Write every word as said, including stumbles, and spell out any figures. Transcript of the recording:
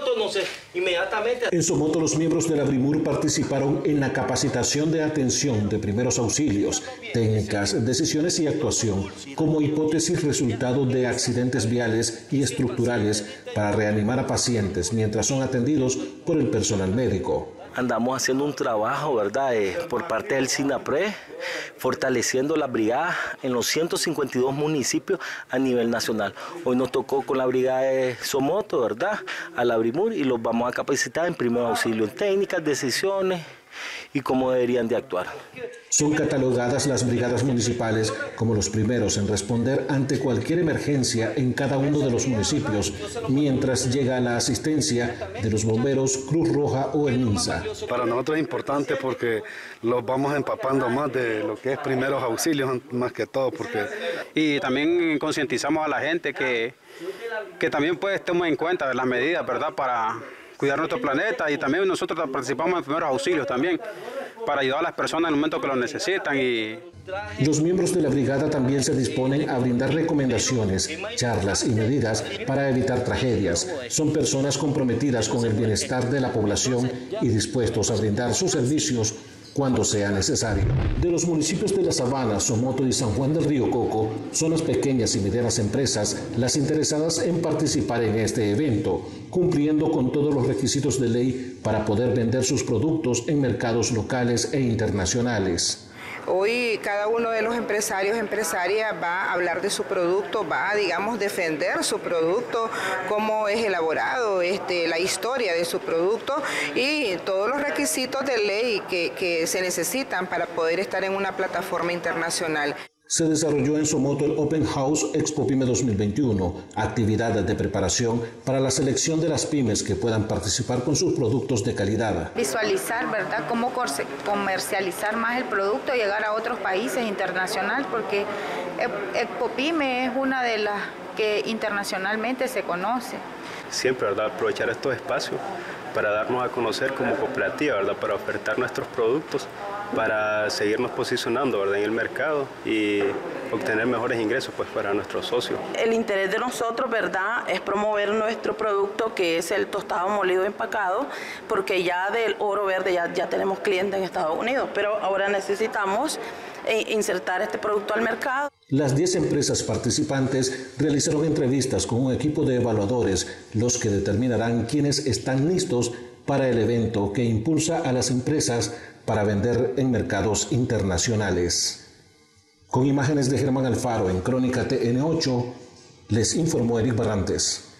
Somoto, no sé, inmediatamente. En Somoto, los miembros de la Brimur participaron en la capacitación de atención de primeros auxilios, técnicas, decisiones y actuación, como hipótesis resultado de accidentes viales y estructurales para reanimar a pacientes mientras son atendidos por el personal médico. Andamos haciendo un trabajo, ¿verdad?, eh, por parte del SINAPRE, fortaleciendo la brigada en los ciento cincuenta y dos municipios a nivel nacional. Hoy nos tocó con la brigada de Somoto, ¿verdad?, a la Brimur, y los vamos a capacitar en primer auxilio, en técnicas, decisiones y cómo deberían de actuar. Son catalogadas las brigadas municipales como los primeros en responder ante cualquier emergencia en cada uno de los municipios, mientras llega la asistencia de los bomberos, Cruz Roja o el MINSA. Para nosotros es importante porque los vamos empapando más de lo que es primeros auxilios, más que todo. Porque... Y también concientizamos a la gente que, que también pues tome en cuenta las medidas, ¿verdad?, para cuidar nuestro planeta, y también nosotros participamos en primeros auxilios también para ayudar a las personas en el momento que lo necesitan. Y los miembros de la brigada también se disponen a brindar recomendaciones, charlas y medidas para evitar tragedias. Son personas comprometidas con el bienestar de la población y dispuestos a brindar sus servicios cuando sea necesario. De los municipios de La Sabana, Somoto y San Juan del Río Coco, son las pequeñas y medianas empresas las interesadas en participar en este evento, cumpliendo con todos los requisitos de ley para poder vender sus productos en mercados locales e internacionales. Hoy cada uno de los empresarios, empresarias va a hablar de su producto, va a, digamos, defender su producto, cómo es elaborado, este, la historia de su producto y todos los requisitos de ley que, que se necesitan para poder estar en una plataforma internacional. Se desarrolló en Somoto el Open House Expo Pyme dos mil veintiuno, actividad de preparación para la selección de las pymes que puedan participar con sus productos de calidad. Visualizar, ¿verdad?, cómo comercializar más el producto, llegar a otros países internacionales, porque Expo Pyme es una de las que internacionalmente se conoce. Siempre, ¿verdad?, aprovechar estos espacios para darnos a conocer como cooperativa, ¿verdad?, para ofertar nuestros productos, para seguirnos posicionando, ¿verdad?, en el mercado y obtener mejores ingresos pues para nuestros socios. El interés de nosotros, ¿verdad?, es promover nuestro producto, que es el tostado molido empacado, porque ya del oro verde ya, ya tenemos clientes en Estados Unidos, pero ahora necesitamos eh, insertar este producto al mercado. Las diez empresas participantes realizaron entrevistas con un equipo de evaluadores, los que determinarán quiénes están listos para el evento que impulsa a las empresas para vender en mercados internacionales. Con imágenes de Germán Alfaro en Crónica T N ocho, les informó Eric Barrantes.